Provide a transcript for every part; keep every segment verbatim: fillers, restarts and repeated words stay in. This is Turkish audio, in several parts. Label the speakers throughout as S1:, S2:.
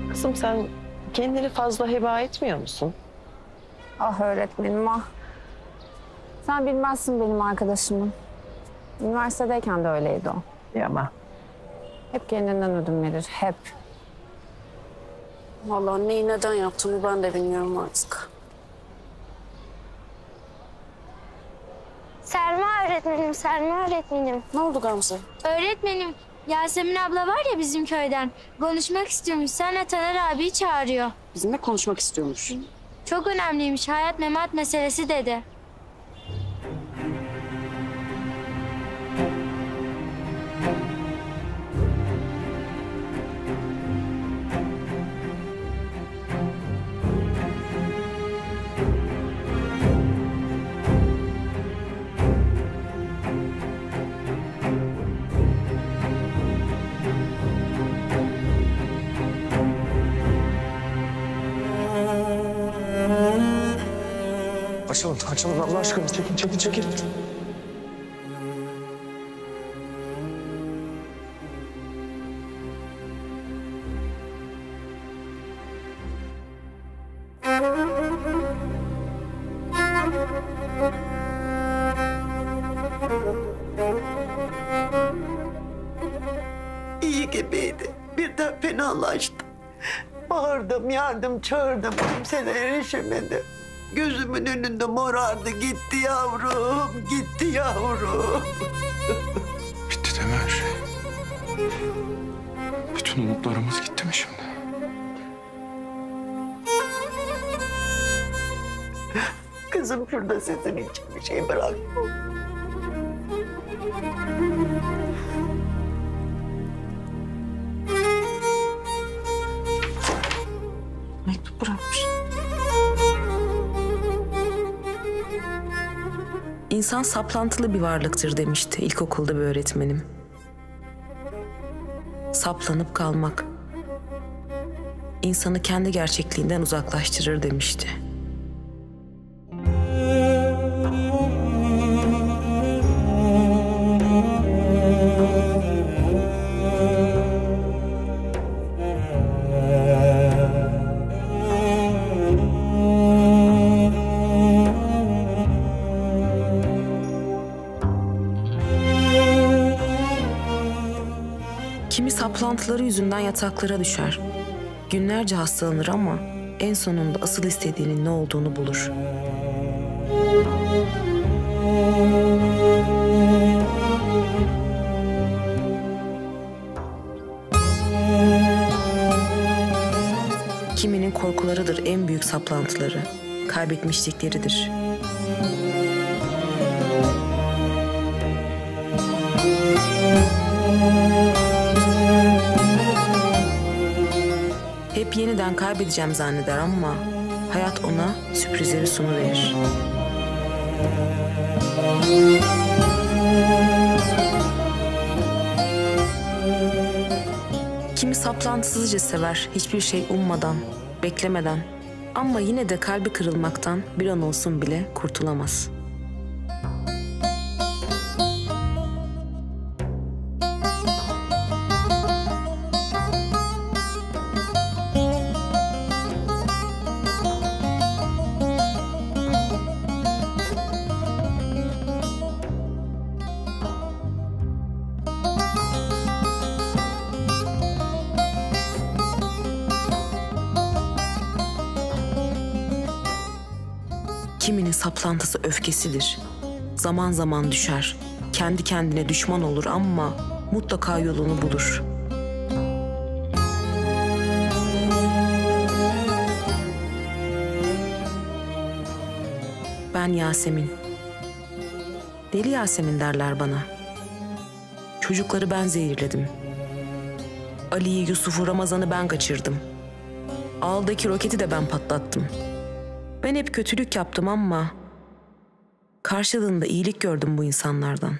S1: Kızım sen kendini fazla heba etmiyor musun?
S2: Ah öğretmenim ah. Sen bilmezsin benim arkadaşımı. Üniversitedeyken de öyleydi o.
S1: Ya ama
S2: Hep kendinden ödün verir, hep.
S3: Vallahi neyi neden yaptığımı ben de bilmiyorum artık.
S4: Selma öğretmenim, Selma öğretmenim.
S3: Ne oldu Gamze?
S4: Öğretmenim, Yasemin abla var ya bizim köyden. Konuşmak istiyormuş. Senle Taner abiyi çağırıyor.
S3: Bizimle konuşmak istiyormuş.
S4: Çok önemliymiş. Hayat memat meselesi dedi.
S5: Açalım, açalım Allah aşkına. Çekil, çekil, çekil.
S6: İyi gibiydi. Birden fenalaştı. Bağırdım, yardım çağırdım. Kimselere erişemedim. Gözümün önünde morardı. Gitti yavrum, gitti yavrum.
S5: Bitti değil mi her şey? Bütün umutlarımız gitti mi şimdi?
S6: Kızım şurada sizin için bir şey bırak.
S3: Mektup bırakmış.
S7: İnsan saplantılı bir varlıktır demişti ilkokulda bir öğretmenim. Saplanıp kalmak insanı kendi gerçekliğinden uzaklaştırır demişti. Kimi saplantıları yüzünden yataklara düşer. Günlerce hastalanır ama en sonunda asıl istediğinin ne olduğunu bulur. Kiminin korkularıdır en büyük saplantıları, kaybetmişlikleridir. Hep yeniden kaybedeceğim zanneder ama hayat ona sürprizleri sunuverir. Kimi saplantısızca sever, hiçbir şey ummadan, beklemeden ama yine de kalbi kırılmaktan bir an olsun bile kurtulamaz. Kiminin saplantısı öfkesidir. Zaman zaman düşer, kendi kendine düşman olur ama mutlaka yolunu bulur. Ben Yasemin. Deli Yasemin derler bana. Çocukları ben zehirledim. Ali'yi, Yusuf'u, Ramazan'ı ben kaçırdım. Ağıldaki roketi de ben patlattım. Ben hep kötülük yaptım ama karşılığında iyilik gördüm bu insanlardan.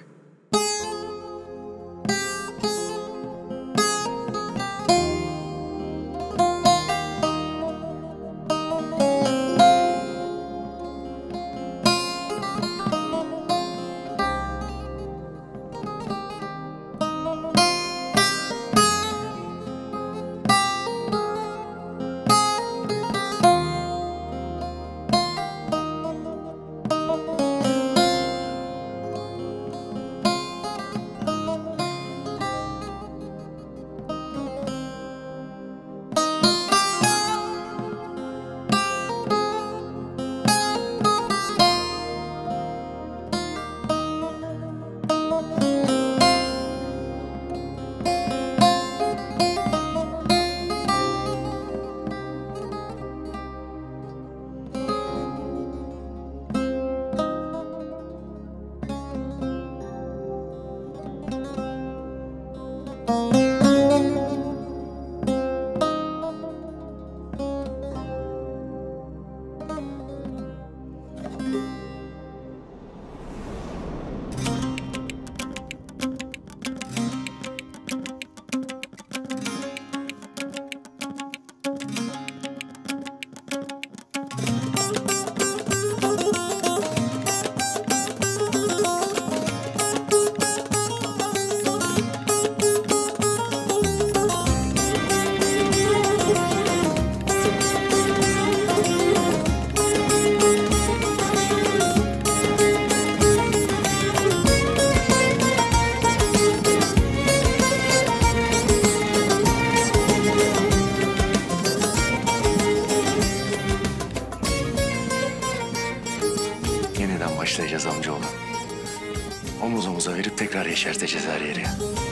S5: Yeşerteceğiz her yeri.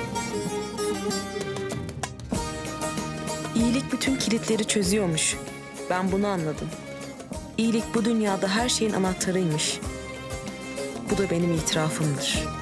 S7: İyilik bütün kilitleri çözüyormuş. Ben bunu anladım. İyilik bu dünyada her şeyin anahtarıymış. Bu da benim itirafımdır.